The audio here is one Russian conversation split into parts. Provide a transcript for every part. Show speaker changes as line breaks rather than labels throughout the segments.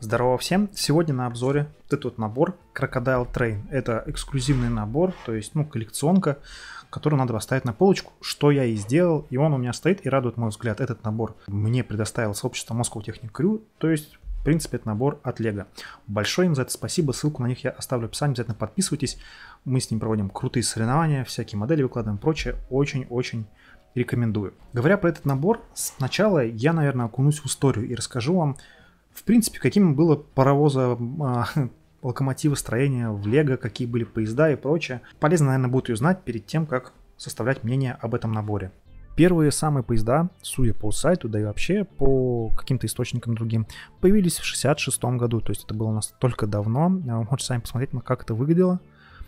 Здорово всем! Сегодня на обзоре вот этот вот набор Crocodile Train. Это эксклюзивный набор, то есть коллекционка, которую надо поставить на полочку, что я и сделал. И он у меня стоит и радует мой взгляд. Этот набор мне предоставило сообщество Moscow Technic Crew, то есть в принципе это набор от LEGO. Большое им за это спасибо, ссылку на них я оставлю в описании, обязательно подписывайтесь. Мы с ним проводим крутые соревнования, всякие модели выкладываем, прочее. Очень-очень рекомендую. Говоря про этот набор, сначала я, наверное, окунусь в историю и расскажу вам, в принципе, каким было локомотивостроение в Лего, какие были поезда и прочее. Полезно, наверное, будет ее знать перед тем, как составлять мнение об этом наборе. Первые самые поезда, судя по сайту, да и вообще по каким-то источникам другим, появились в 1966 году. То есть это было настолько давно. Вы можете сами посмотреть, как это выглядело.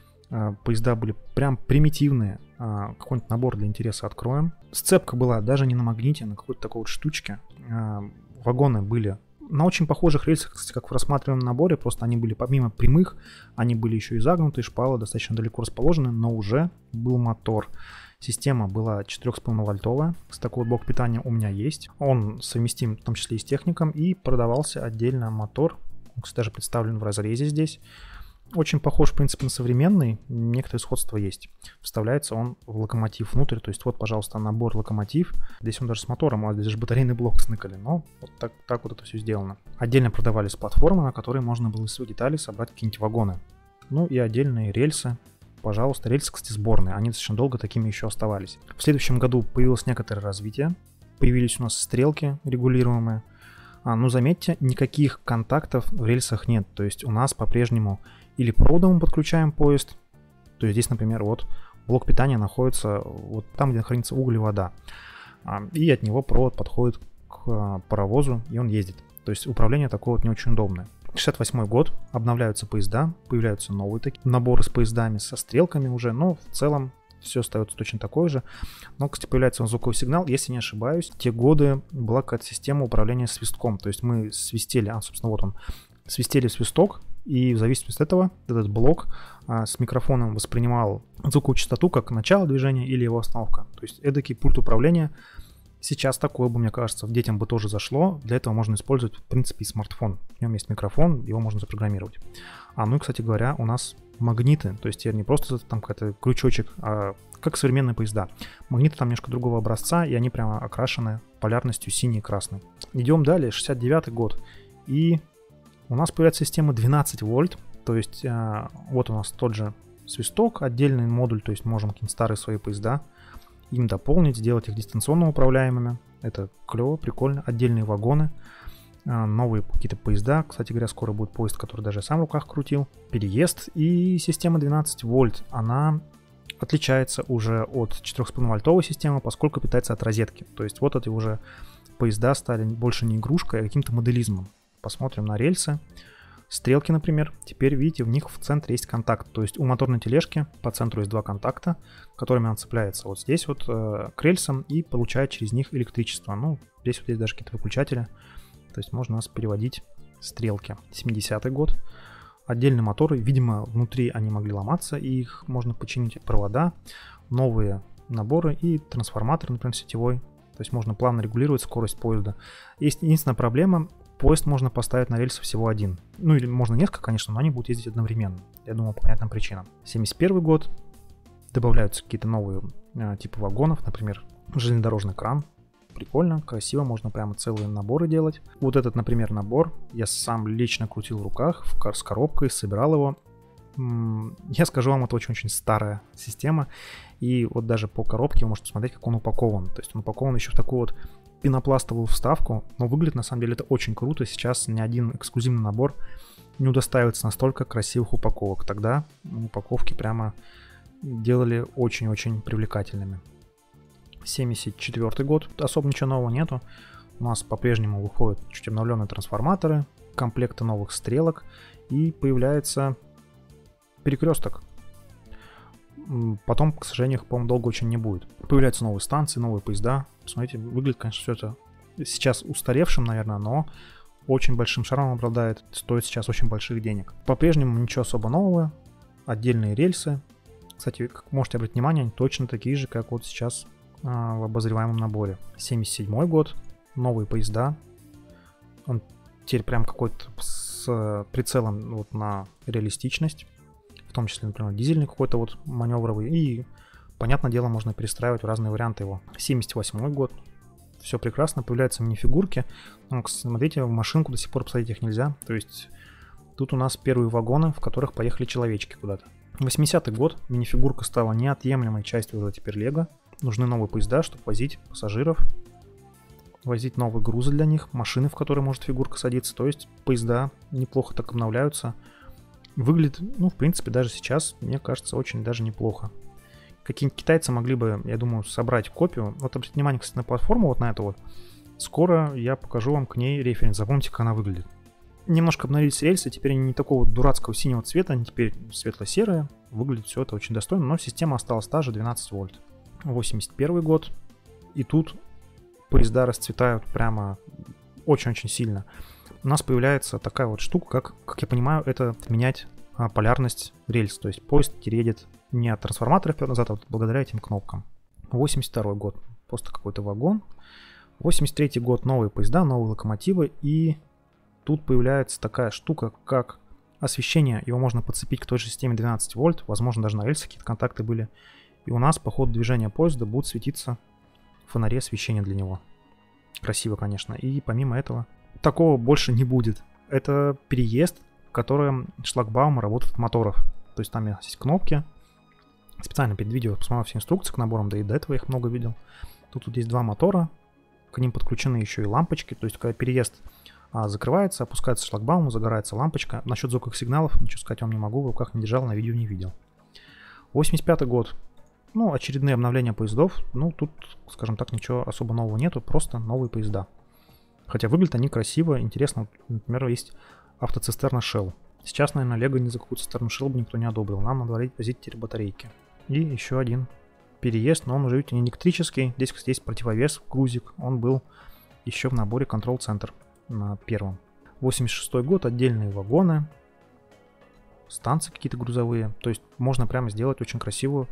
Поезда были прям примитивные. Какой-нибудь набор для интереса откроем. Сцепка была даже не на магните, а на какой-то такой вот штучке. Вагоны были на очень похожих рельсах, кстати, как в рассматриваемом наборе, просто они были помимо прямых, они были еще и загнутые, шпалы достаточно далеко расположены, но уже был мотор. Система была 4,5 вольтовая, такой блок питания у меня есть. Он совместим в том числе и с техником, и продавался отдельно мотор, он, кстати, даже представлен в разрезе здесь. Очень похож, в принципе, на современный, некоторые сходства есть. Вставляется он в локомотив внутрь, то есть вот, пожалуйста, набор локомотив. Здесь он даже с мотором, а здесь же батарейный блок сныкали, но вот так вот это все сделано. Отдельно продавались платформы, на которые можно было из своих деталей собрать какие-нибудь вагоны. Ну и отдельные рельсы. Пожалуйста, рельсы, кстати, сборные, они достаточно долго такими еще оставались. В следующем году появилось некоторое развитие, появились у нас стрелки регулируемые. Ну, заметьте, никаких контактов в рельсах нет, то есть у нас по-прежнему или проводом мы подключаем поезд, то есть здесь, например, вот блок питания находится вот там, где хранится уголь и вода, и от него провод подходит к паровозу, и он ездит. То есть управление такое вот не очень удобное. 68 год, обновляются поезда, появляются новые такие наборы с поездами, со стрелками уже, но в целом все остается точно такое же. Но, кстати, появляется звуковой сигнал, если не ошибаюсь. В те годы была какая-то система управления свистком, то есть мы свистели, собственно, вот он, свистели в свисток, и в зависимости от этого этот блок с микрофоном воспринимал звуковую частоту как начало движения или его остановка. То есть эдакий пульт управления. Сейчас такое бы, мне кажется, детям бы тоже зашло. Для этого можно использовать, в принципе, и смартфон. В нем есть микрофон, его можно запрограммировать. Ну и, кстати говоря, у нас магниты. То есть теперь не просто там какой-то крючочек, а как современные поезда. Магниты там немножко другого образца, и они прямо окрашены полярностью синий и красный. Идем далее, 69 год. И у нас появляется система 12 вольт, то есть вот у нас тот же свисток, отдельный модуль, то есть можем какие-нибудь старые свои поезда им дополнить, сделать их дистанционно управляемыми. Это клево, прикольно. Отдельные вагоны, новые какие-то поезда. Кстати говоря, скоро будет поезд, который даже я сам в руках крутил. Переезд. И система 12 вольт, она отличается уже от 4,5 вольтовой системы, поскольку питается от розетки. То есть вот эти уже поезда стали больше не игрушкой, а каким-то моделизмом. Посмотрим на рельсы. Стрелки, например. Теперь, видите, в них в центре есть контакт. То есть у моторной тележки по центру есть два контакта, которыми она цепляется вот здесь вот к рельсам и получает через них электричество. Ну, здесь вот есть даже какие-то выключатели. То есть можно у нас переводить стрелки. 70-й год. Отдельные моторы. Видимо, внутри они могли ломаться, и их можно починить. Провода, новые наборы и трансформатор, например, сетевой. То есть можно плавно регулировать скорость поезда. Есть единственная проблема. Поезд можно поставить на рельсы всего один. Ну или можно несколько, конечно, но они будут ездить одновременно. Я думаю, по понятным причинам. 71 год. Добавляются какие-то новые типы вагонов. Например, железнодорожный кран. Прикольно, красиво. Можно прямо целые наборы делать. Вот этот, например, набор я сам лично крутил в руках с коробкой, собирал его. Я скажу вам, это очень-очень старая система. И вот даже по коробке вы можете посмотреть, как он упакован. То есть он упакован еще в такую вот пенопластовую вставку, но выглядит на самом деле это очень круто. Сейчас ни один эксклюзивный набор не удостаивается настолько красивых упаковок. Тогда упаковки прямо делали очень-очень привлекательными. 74 год, особо ничего нового нету. У нас по-прежнему выходят чуть обновленные трансформаторы, комплекты новых стрелок, и появляется перекресток. Потом, к сожалению, их, по-моему, долго очень не будет. Появляются новые станции, новые поезда. Посмотрите, выглядит, конечно, все это сейчас устаревшим, наверное, но очень большим шармом обладает, стоит сейчас очень больших денег. По-прежнему ничего особо нового. Отдельные рельсы. Кстати, как можете обратить внимание, они точно такие же, как вот сейчас в обозреваемом наборе. 77 год, новые поезда. Он теперь прям какой-то с прицелом вот на реалистичность, в том числе, например, дизельный какой-то вот маневровый, и, понятное дело, можно перестраивать в разные варианты его. 78 год, все прекрасно, появляются минифигурки, но, смотрите, в машинку до сих пор посадить их нельзя, то есть тут у нас первые вагоны, в которых поехали человечки куда-то. 80-й год, минифигурка стала неотъемлемой частью уже теперь Лего, нужны новые поезда, чтобы возить пассажиров, возить новые грузы для них, машины, в которые может фигурка садиться, то есть поезда неплохо так обновляются. Выглядит, ну, в принципе, даже сейчас, мне кажется, очень даже неплохо. Какие-нибудь китайцы могли бы, я думаю, собрать копию. Вот обратите внимание, кстати, на платформу, вот на эту вот. Скоро я покажу вам к ней референс, запомните, как она выглядит. Немножко обновились рельсы, теперь они не такого дурацкого синего цвета, они теперь светло-серые. Выглядит все это очень достойно, но система осталась та же, 12 вольт. 81 год, и тут поезда расцветают прямо очень-очень сильно. У нас появляется такая вот штука, как я понимаю, это менять полярность рельс. То есть поезд теперь едет не от трансформатора вперед-назад, а вот благодаря этим кнопкам. 82 год, просто какой-то вагон. 83 год, новые поезда, новые локомотивы, и тут появляется такая штука, как освещение. Его можно подцепить к той же системе 12 вольт, возможно, даже на рельсах какие-то контакты были. И у нас по ходу движения поезда будут светиться фонари освещения для него. Красиво, конечно. И помимо этого, такого больше не будет. Это переезд, в котором шлагбаумы работают от моторов. То есть там есть кнопки. Специально перед видео посмотрел все инструкции к наборам, да и до этого их много видел. Тут есть два мотора, к ним подключены еще и лампочки. То есть когда переезд закрывается, опускается шлагбаум, загорается лампочка. Насчет звуковых сигналов ничего сказать вам не могу, в руках не держал, на видео не видел. 85 год. Ну, очередные обновления поездов. Ну, тут, скажем так, ничего особо нового нету, просто новые поезда. Хотя выглядят они красиво, интересно. Например, есть автоцистерна Shell. Сейчас, наверное, Лего ни за какую цистерну Shell бы никто не одобрил. Нам надо возить теперь батарейки. И еще один переезд, но он уже, видите, не электрический. Здесь, кстати, есть противовес, грузик. Он был еще в наборе Control Center на первом. 86 год, отдельные вагоны, станции какие-то грузовые. То есть можно прямо сделать очень красивую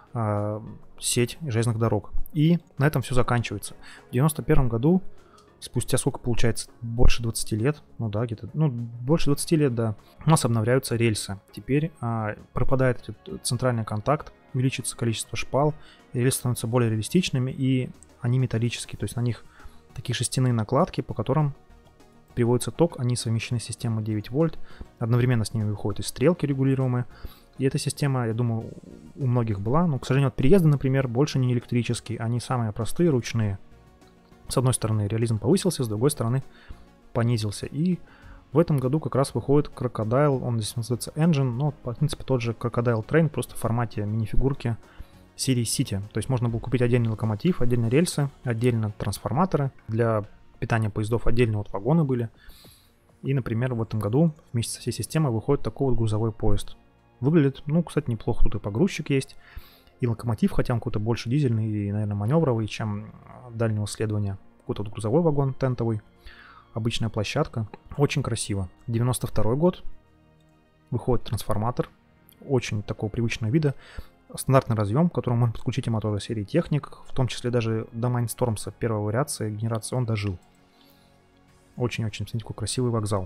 сеть железных дорог. И на этом все заканчивается. В 91 году, спустя сколько получается, больше 20 лет, ну да, где-то, ну больше 20 лет, да, у нас обновляются рельсы. Теперь пропадает этот центральный контакт, увеличится количество шпал, рельсы становятся более реалистичными, и они металлические, то есть на них такие шестяные накладки, по которым приводится ток, они совмещены с системой 9 вольт, одновременно с ними выходят и стрелки регулируемые. И эта система, я думаю, у многих была, но, к сожалению, от переезда, например, больше не электрические, они самые простые, ручные. С одной стороны, реализм повысился, с другой стороны, понизился. И в этом году как раз выходит Crocodile, он здесь называется Engine, но, в принципе, тот же Crocodile Train, просто в формате минифигурки серии City. То есть можно было купить отдельный локомотив, отдельно рельсы, отдельно трансформаторы, для питания поездов отдельно вот вагоны были. И, например, в этом году вместе со всей системой выходит такой вот грузовой поезд. Выглядит, ну, кстати, неплохо. Тут и погрузчик есть, и локомотив, хотя он какой-то больше дизельный и, наверное, маневровый, чем дальнего следования. Какой-то вот грузовой вагон тентовый, обычная площадка. Очень красиво. 92 год. Выходит трансформатор. Очень такого привычного вида. Стандартный разъем, к которому можно подключить и моторы серии Техник, в том числе даже до Майнстормса первой вариации, генерации, он дожил. Очень-очень, смотрите, какой красивый вокзал.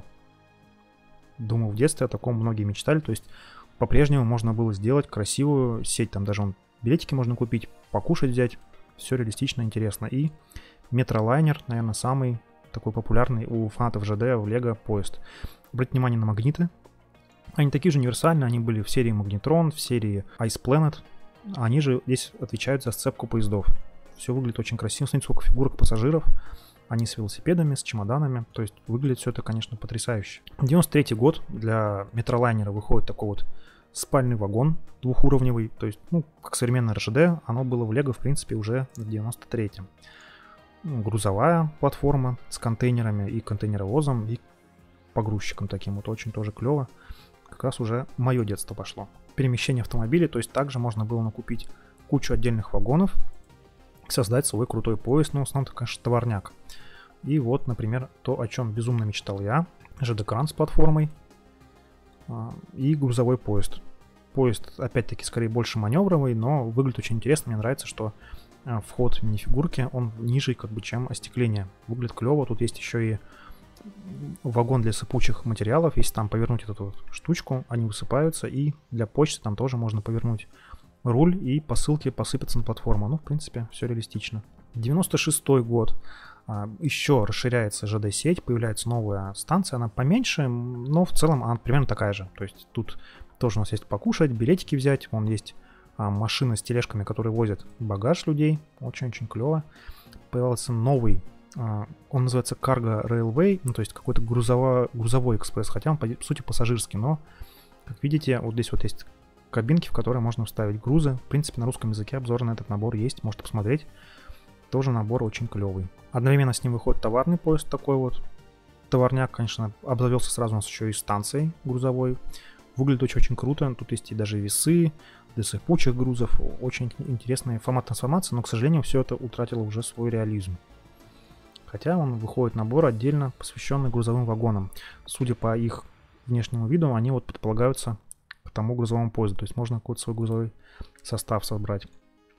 Думаю, в детстве о таком многие мечтали, то есть по-прежнему можно было сделать красивую сеть, там даже билетики можно купить, покушать взять, все реалистично, интересно. И Метролайнер, наверное, самый такой популярный у фанатов ЖД в Лего поезд. Обратите внимание на магниты. Они такие же универсальные, они были в серии Магнитрон, в серии Ice Planet. Они же здесь отвечают за сцепку поездов. Все выглядит очень красиво. Смотрите, сколько фигурок пассажиров. Они с велосипедами, с чемоданами. То есть выглядит все это, конечно, потрясающе. 93 год. Для Метролайнера выходит такой вот спальный вагон двухуровневый. То есть, ну, как современное РЖД, оно было в Лего, в принципе, уже в 93-м. Грузовая платформа с контейнерами и контейнеровозом, и погрузчиком таким вот. Очень тоже клево. Как раз уже мое детство пошло. Перемещение автомобилей, то есть также можно было накупить кучу отдельных вагонов, создать свой крутой поезд, ну, в основном, конечно, товарняк. И вот, например, то, о чем безумно мечтал я, ЖД-кран с платформой и грузовой поезд. Поезд, опять-таки, скорее больше маневровый, но выглядит очень интересно. Мне нравится, что вход в минифигурки, он ниже, как бы, чем остекление. Выглядит клево. Тут есть еще и вагон для сыпучих материалов. Если там повернуть эту вот штучку, они высыпаются. И для почты там тоже можно повернуть руль, и посылки посыпятся на платформу. Ну, в принципе, все реалистично. 96-й год. Еще расширяется ЖД-сеть, появляется новая станция. Она поменьше, но в целом она примерно такая же. То есть тут тоже у нас есть покушать, билетики взять. Вон есть машины с тележками, которые возят багаж людей. Очень-очень клево. Появился новый, он называется Cargo Railway, ну то есть какой-то грузовой экспресс, хотя он по сути пассажирский, но, как видите, вот здесь вот есть кабинки, в которые можно вставить грузы. В принципе, на русском языке обзор на этот набор есть, можете посмотреть. Тоже набор очень клевый. Одновременно с ним выходит товарный поезд такой вот. Товарняк, конечно, обзавелся сразу у нас еще и станцией грузовой. Выглядит очень круто, тут есть и даже весы для сыпучих грузов. Очень интересный формат трансформации, но, к сожалению, все это утратило уже свой реализм. Хотя он выходит набор отдельно, посвященный грузовым вагонам. Судя по их внешнему виду, они вот предполагаются к тому грузовому поезду. То есть можно какой-то свой грузовой состав собрать.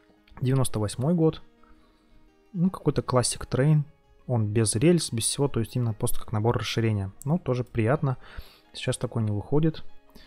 98 год. Ну, какой-то Classic Train. Он без рельс, без всего, то есть именно просто как набор расширения. Ну, тоже приятно. Сейчас такой не выходит.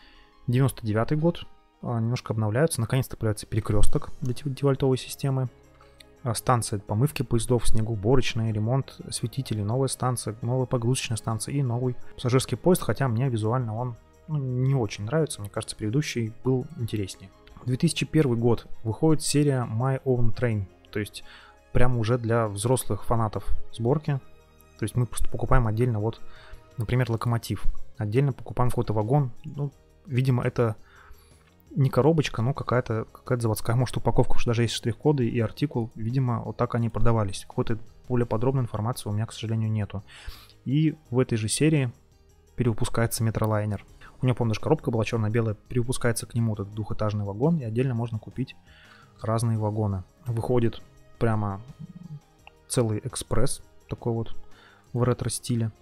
99 год. Немножко обновляются. Наконец-то появляется перекресток для 9-вольтовой системы. Станция помывки поездов, снегоуборочный, ремонт осветителей, новая станция, новая погрузочная станция и новый пассажирский поезд, хотя мне визуально он не очень нравится, мне кажется, предыдущий был интереснее. 2001 год выходит серия My Own Train, то есть прямо уже для взрослых фанатов сборки, то есть мы просто покупаем отдельно вот, например, локомотив, отдельно покупаем какой-то вагон, ну, видимо, это не коробочка, но какая-то заводская, может, упаковка, потому что даже есть штрих-коды и артикул. Видимо, вот так они продавались. Какой-то более подробной информации у меня, к сожалению, нету. И в этой же серии перевыпускается Метролайнер. У него, помню, даже коробка была черно-белая. Перевыпускается к нему этот двухэтажный вагон, и отдельно можно купить разные вагоны. Выходит прямо целый экспресс, такой вот в ретро-стиле.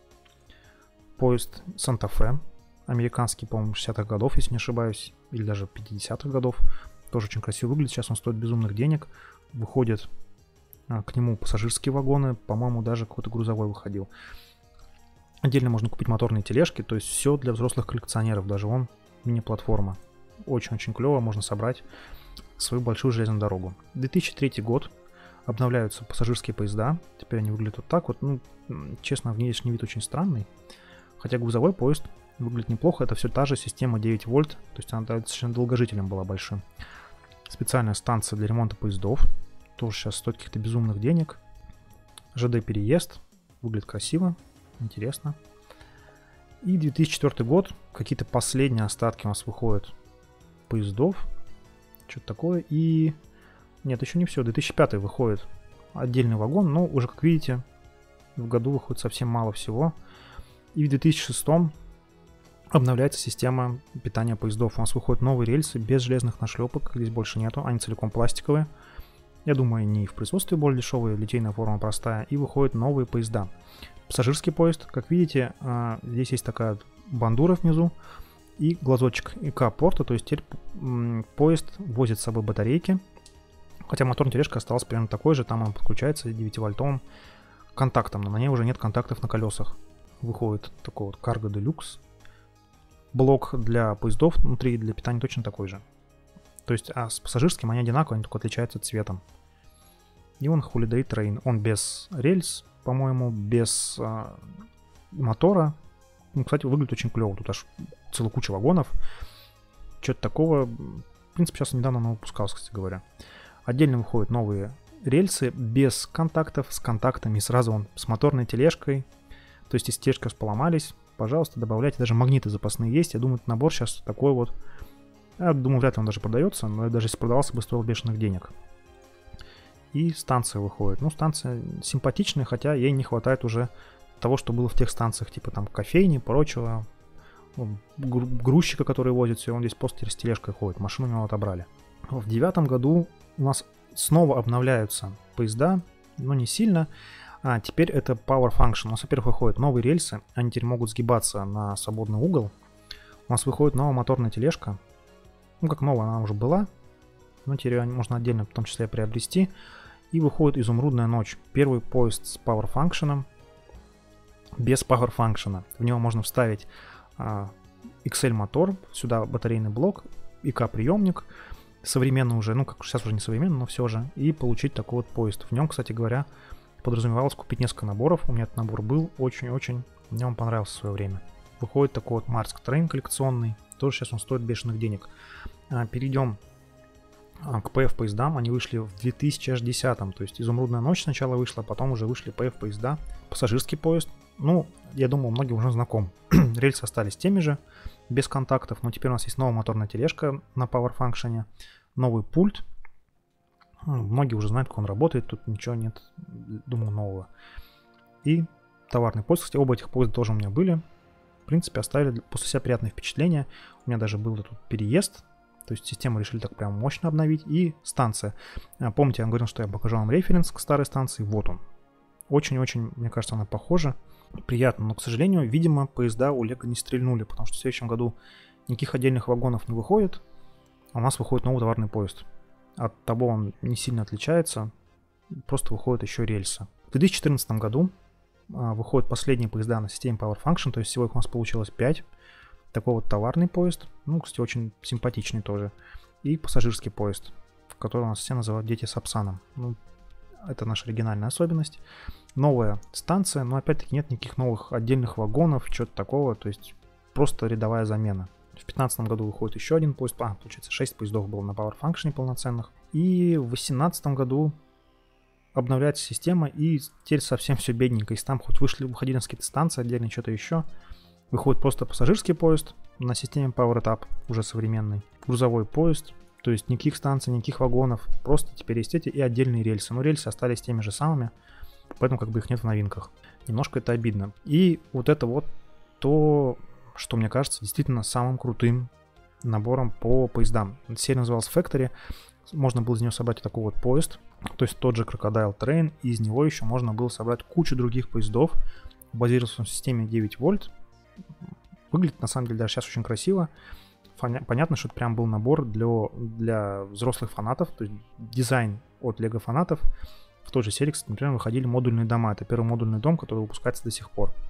Поезд Санта-Фе. Американский, по-моему, 60-х годов, если не ошибаюсь, или даже 50-х годов. Тоже очень красиво выглядит. Сейчас он стоит безумных денег. Выходят к нему пассажирские вагоны. По-моему, даже какой-то грузовой выходил. Отдельно можно купить моторные тележки. То есть все для взрослых коллекционеров. Даже он мини-платформа. Очень-очень клево. Можно собрать свою большую железную дорогу. 2003 год. Обновляются пассажирские поезда. Теперь они выглядят вот так вот. Ну, честно, внешний вид очень странный. Хотя грузовой поезд выглядит неплохо. Это все та же система 9 вольт. То есть она достаточно долгожителем была большим. Специальная станция для ремонта поездов. Тоже сейчас стоит каких-то безумных денег. ЖД-переезд. Выглядит красиво. Интересно. И 2004 год. Какие-то последние остатки у нас выходят поездов. Что-то такое. И... Нет, еще не все. 2005 выходит отдельный вагон. Но уже, как видите, в году выходит совсем мало всего. И в 2006 обновляется система питания поездов. У нас выходят новые рельсы без железных нашлепок. Здесь больше нету. Они целиком пластиковые. Я думаю, они в производстве более дешевые. Литейная форма простая. И выходят новые поезда. Пассажирский поезд. Как видите, здесь есть такая бандура внизу. И глазочек ИК-порта. То есть теперь поезд возит с собой батарейки. Хотя моторная тележка осталась примерно такой же. Там она подключается 9-вольтовым контактом. Но на ней уже нет контактов на колесах. Выходит такой вот Cargo Deluxe. Блок для поездов внутри для питания точно такой же. То есть, с пассажирским они одинаковые, они только отличаются цветом. И он Holiday Train. Он без рельс, по-моему, без мотора. Ну, кстати, выглядит очень клево. Тут аж целая куча вагонов. Что-то такого. В принципе, сейчас недавно он выпускался, кстати говоря. Отдельно выходят новые рельсы без контактов, с контактами. Сразу он с моторной тележкой. То есть, если тележки поломались, пожалуйста, добавляйте. Даже магниты запасные есть. Я думаю, этот набор сейчас такой вот. Я думаю, вряд ли он даже продается. Но даже если продавался бы, стоил бешеных денег. И станция выходит. Ну, станция симпатичная, хотя ей не хватает уже того, что было в тех станциях. Типа там кофейни, прочего. Грузчика, который возит все. Он здесь просто с тележкой ходит. Машину у него отобрали. В 2009 году у нас снова обновляются поезда. Но не сильно. Теперь это Power Function. У нас, во-первых, выходят новые рельсы. Они теперь могут сгибаться на свободный угол. У нас выходит новая моторная тележка. Ну, как новая, она уже была. Но теперь ее можно отдельно, в том числе, приобрести. И выходит Изумрудная ночь. Первый поезд с Power Function. без Power Function. В него можно вставить XL мотор, сюда батарейный блок, ИК-приемник, современный уже, ну как сейчас уже не современный, но все же, и получить такой вот поезд. В нем, кстати говоря, подразумевалось купить несколько наборов. У меня этот набор был очень-очень, мне он понравился в свое время. Выходит такой вот Марск Трейн коллекционный, тоже сейчас он стоит бешеных денег. Перейдем к ПФ поездам. Они вышли в 2010, то есть Изумрудная ночь сначала вышла, потом уже вышли ПФ поезда. Пассажирский поезд, ну, я думаю, многим уже знаком. Рельсы остались теми же, без контактов, но теперь у нас есть новая моторная тележка на Power Function, новый пульт. Многие уже знают, как он работает, тут ничего нет, думаю, нового. И товарный поезд, кстати, оба этих поезда тоже у меня были. В принципе, оставили после себя приятные впечатления. У меня даже был тут переезд, то есть систему решили так прям мощно обновить. И станция. Помните, я говорил, что я покажу вам референс к старой станции, вот он. Очень-очень, мне кажется, она похожа. Приятно, но, к сожалению, видимо, поезда у Лего не стрельнули, потому что в следующем году никаких отдельных вагонов не выходит, а у нас выходит новый товарный поезд. От того он не сильно отличается, просто выходит еще рельсы. В 2014 году выходят последние поезда на системе Power Function, то есть всего их у нас получилось 5. Такой вот товарный поезд, ну, кстати, очень симпатичный тоже, и пассажирский поезд, который у нас все называют «Дети Сапсаном». Ну, это наша оригинальная особенность. Новая станция, но опять-таки нет никаких новых отдельных вагонов, чего-то такого, то есть просто рядовая замена. В 2015 году выходит еще один поезд, получается 6 поездов было на Power Function полноценных. И в 2018 году обновляется система, и теперь совсем все бедненько. Если там хоть выходили на какие-то станции отдельно, что-то еще, выходит просто пассажирский поезд на системе PowerTap, уже современный, грузовой поезд, то есть никаких станций, никаких вагонов, просто теперь есть эти и отдельные рельсы. Но рельсы остались теми же самыми, поэтому как бы их нет в новинках. Немножко это обидно. И вот это вот то, что мне кажется действительно самым крутым набором по поездам. Серия называлась Factory, можно было из нее собрать такой вот поезд, то есть тот же Crocodile Train, и из него еще можно было собрать кучу других поездов. Базировался он в системе 9 вольт. Выглядит на самом деле даже сейчас очень красиво. Понятно, что это прям был набор для взрослых фанатов, то есть дизайн от Lego фанатов. В той же серии, кстати, например, выходили модульные дома. Это первый модульный дом, который выпускается до сих пор.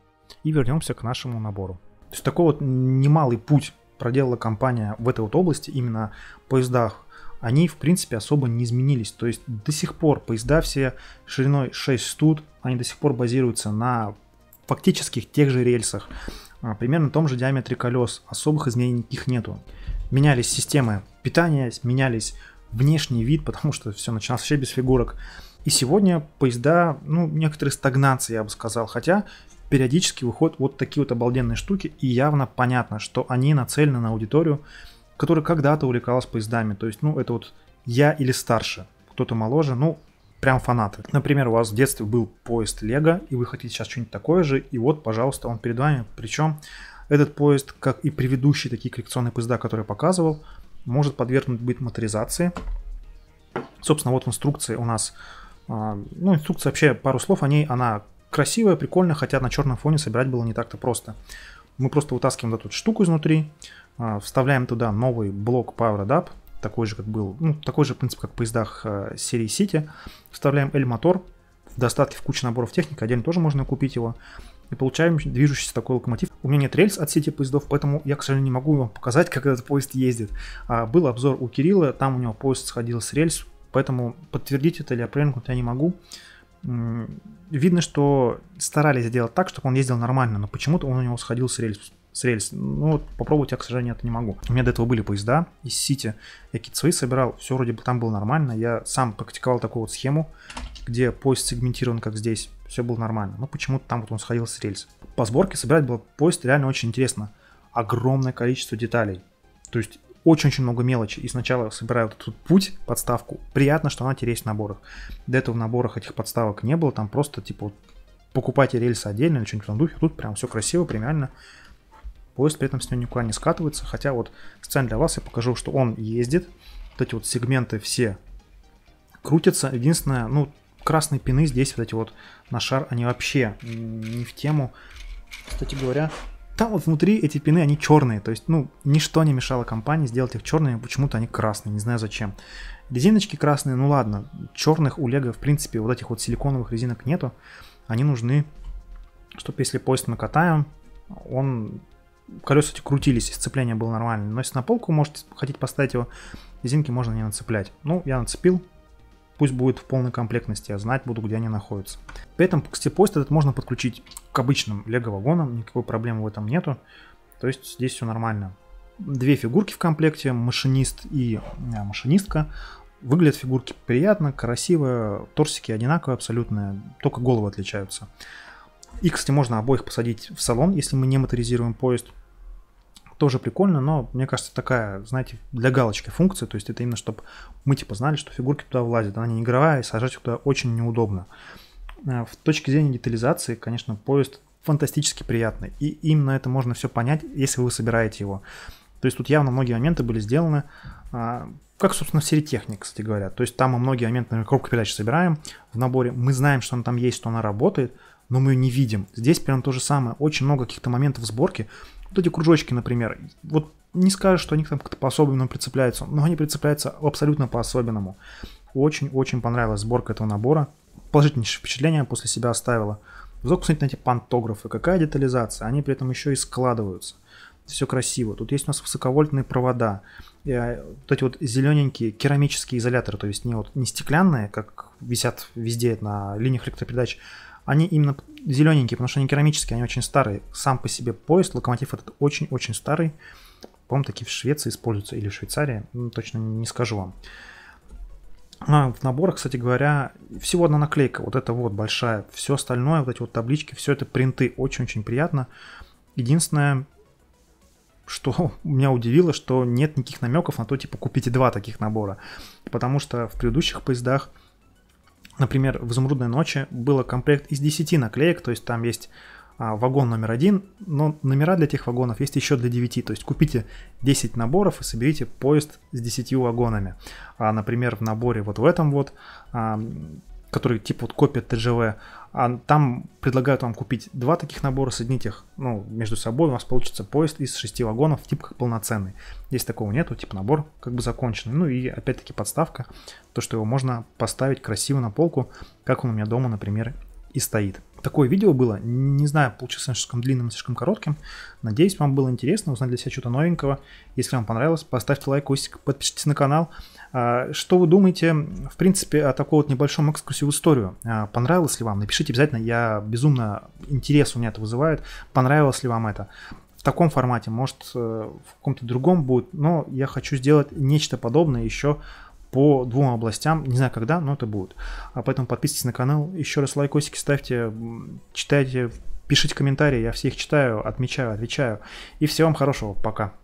И вернемся к нашему набору. То есть такой вот немалый путь проделала компания в этой вот области, именно в поездах. Они, в принципе, особо не изменились. То есть до сих пор поезда все шириной 6 студ, они до сих пор базируются на фактически тех же рельсах, примерно том же диаметре колес. Особых изменений никаких нету. Менялись системы питания, менялись внешний вид, потому что все начиналось вообще без фигурок. И сегодня поезда, ну, некоторые стагнации, я бы сказал, хотя периодически выходят вот такие вот обалденные штуки, и явно понятно, что они нацелены на аудиторию, которая когда-то увлекалась поездами. То есть, ну, это вот я или старше, кто-то моложе, ну, прям фанаты. Например, у вас в детстве был поезд Лего, и вы хотите сейчас что-нибудь такое же, и вот, пожалуйста, он перед вами. Причем этот поезд, как и предыдущие такие коллекционные поезда, которые я показывал, может подвергнуть быть моторизации. Собственно, вот в инструкции у нас, ну, инструкция вообще, пару слов о ней, она красивая, прикольная, хотя на черном фоне собирать было не так-то просто. Мы просто вытаскиваем эту штуку изнутри, вставляем туда новый блок PowerAdapt, такой же, как был, ну, такой же принцип, как в поездах серии City. Вставляем L-мотор, в достатке в куче наборов техники, отдельно тоже можно купить его. И получаем движущийся такой локомотив. У меня нет рельс от City поездов, поэтому я, к сожалению, не могу вам показать, как этот поезд ездит. Был обзор у Кирилла, там у него поезд сходил с рельс, поэтому подтвердить это или опровергнуть я не могу. Видно, что старались сделать так, чтобы он ездил нормально, но почему-то он у него сходил с рельс. Ну, вот попробовать я, к сожалению, это не могу. У меня до этого были поезда из Сити. Я какие-то свои собирал, все вроде бы там было нормально. Я сам практиковал такую вот схему, где поезд сегментирован, как здесь. Все было нормально. Но почему-то там вот он сходил с рельс. По сборке собирать был поезд реально очень интересно. Огромное количество деталей. То есть очень-очень много мелочи. И сначала собираю вот этот путь, подставку. Приятно, что она теперь есть в наборах. До этого в наборах этих подставок не было. Там просто типа вот, покупайте рельсы отдельно или что-нибудь в том духе. Тут прям все красиво, премиально. Поезд при этом с него никуда не скатывается. Хотя вот специально для вас я покажу, что он ездит. Вот эти вот сегменты все крутятся. Единственное, ну, красные пины здесь, вот эти вот на шар, они вообще не в тему. Кстати говоря, там вот внутри эти пины, они черные. То есть, ну, ничто не мешало компании сделать их черными. Почему-то они красные, не знаю зачем. Резиночки красные, ну ладно. Черных у Лего, в принципе, вот этих вот силиконовых резинок нету. Они нужны чтобы если поезд мы катаем, колеса эти крутились, и сцепление было нормальное. Но если на полку можете хотите поставить его, резинки можно не нацеплять. Ну, я нацепил, пусть будет в полной комплектности, я знать буду, где они находятся. При этом, кстати, поезд этот можно подключить к обычным лего-вагонам, никакой проблемы в этом нету. То есть здесь все нормально. Две фигурки в комплекте, машинист и машинистка. Выглядят фигурки приятно, красиво, торсики одинаковые абсолютно, только головы отличаются. И, кстати, можно обоих посадить в салон, если мы не моторизируем поезд. Тоже прикольно, но мне кажется, такая, знаете, для галочки функция. То есть это именно, чтобы мы типа знали, что фигурки туда влазят. Она не игровая, и сажать их туда очень неудобно. В точке зрения детализации, конечно, поезд фантастически приятный. И именно это можно все понять, если вы собираете его. То есть тут явно многие моменты были сделаны, как, собственно, в серии Техник, кстати говоря. То есть там мы многие моменты, например, коробку передач собираем в наборе. Мы знаем, что она там есть, что она работает, но мы ее не видим. Здесь прям то же самое. Очень много каких-то моментов сборки. Вот эти кружочки, например. Вот не скажешь, что они там как-то по-особенному прицепляются, но они прицепляются абсолютно по-особенному. Очень-очень понравилась сборка этого набора. Положительнейшее впечатление после себя оставила. Взор посмотреть на эти пантографы. Какая детализация. Они при этом еще и складываются. Все красиво. Тут есть у нас высоковольтные провода. Вот эти вот зелененькие керамические изоляторы. То есть не стеклянные, как висят везде на линиях электропередач. Они именно зелененькие, потому что они керамические, они очень старые. Сам по себе поезд, локомотив этот очень-очень старый. По-моему, такие в Швеции используются или в Швейцарии. Точно не скажу вам. В наборах, кстати говоря, всего одна наклейка. Вот это вот большая. Все остальное, вот эти вот таблички, все это принты. Очень-очень приятно. Единственное, что меня удивило, что нет никаких намеков на то, типа, купите два таких набора. Потому что в предыдущих поездах, например, в «Изумрудной ночи» было комплект из 10 наклеек, то есть там есть вагон номер 1, но номера для этих вагонов есть еще для 9, то есть купите 10 наборов и соберите поезд с 10 вагонами. Например, в наборе вот в этом вот, который типа вот копия ТЖВ, там предлагают вам купить два таких набора, соединить их между собой, у вас получится поезд из 6 вагонов, типа как полноценный. Здесь такого нету, типа набор как бы законченный. Ну и опять-таки подставка, то что его можно поставить красиво на полку, как он у меня дома, например, и стоит. Такое видео было, не знаю, получилось слишком длинным, слишком коротким. Надеюсь, вам было интересно узнать для себя что-то новенького. Если вам понравилось, поставьте лайкосик, подпишитесь на канал. Что вы думаете, в принципе, о таком вот небольшом экскурсе в историю? Понравилось ли вам? Напишите обязательно, безумно интерес у меня это вызывает. Понравилось ли вам это? В таком формате, может, в каком-то другом будет, но я хочу сделать нечто подобное еще по двум областям, не знаю когда, но это будет. Поэтому подписывайтесь на канал, еще раз лайкосики ставьте, читайте, пишите комментарии, я всех читаю, отмечаю, отвечаю. И всего вам хорошего, пока.